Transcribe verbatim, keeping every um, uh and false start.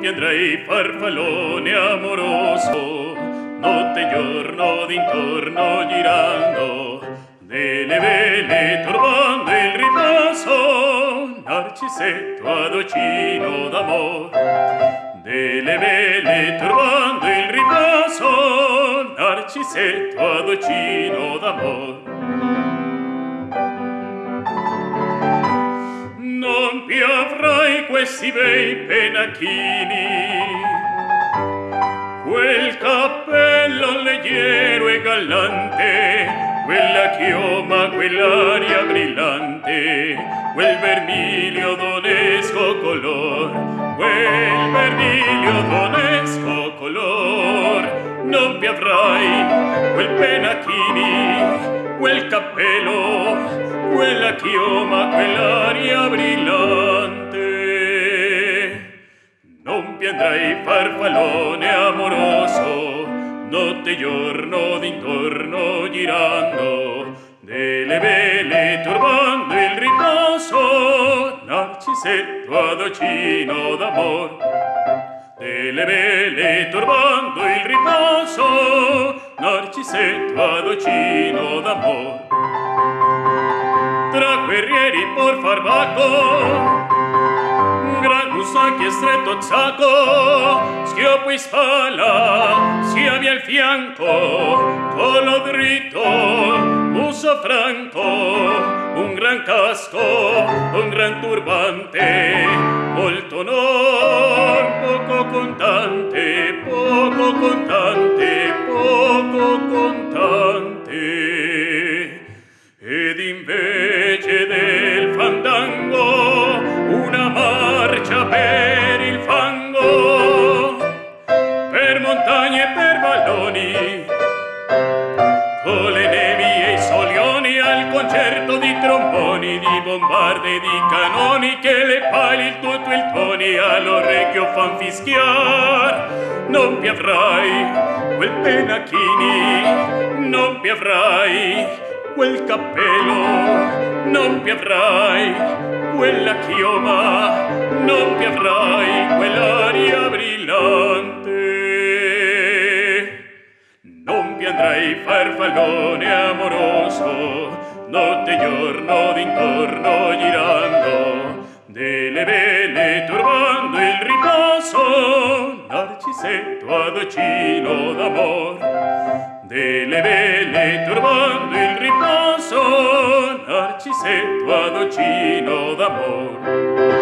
piangerai farfallone amoroso, notte e giorno d'intorno girando, delle vele turbando il riposo, Narcisetto adocino d'amor. Delle vele turbando il riposo, Narcisetto adocino d'amor. Non più avrai questi bei pennacchini, quel cappello leggero e gallante, quella chioma, quell'aria brillante, quel vermiglio d'onesco color, quel vermiglio d'onesco color. Non più avrai quel pennacchini, quel cappello, quella chioma, quell'aria brillante. Non più andrai farfallone amoroso, notte e giorno d'intorno girando, delle vele turbando il riposo, Narcisetto adocino d'amor. Delle vele turbando il riposo, Narcisetto adocino d'amor. Tra guerrieri por farmaco, gran gusacchi e stretto zacco, schioppo e spalla, schiavi al fianco, collo dritto, muso franco, un gran casco, un gran turbante, molto onor, poco contante, poco contante, poco contante. Ed invece del fandango una marcia per il fango, per montagne e per valloni, con le nevi e i solioni, al concerto di tromboni, di bombarde e di canoni, che le pali, il tutto il tuoni all'orecchio fan fischiar. Non più avrai quel pennacchini, non più avrai quel cappello, non più avrai quella chioma, non più avrai quell'aria brillante. Non più andrai farfallone amoroso, notte e giorno d'intorno girando, delle vele turbando il riposo, Narcisetto adocino d'amor. Delle vele turbando il riposo, Narcisetto adocino d'amor.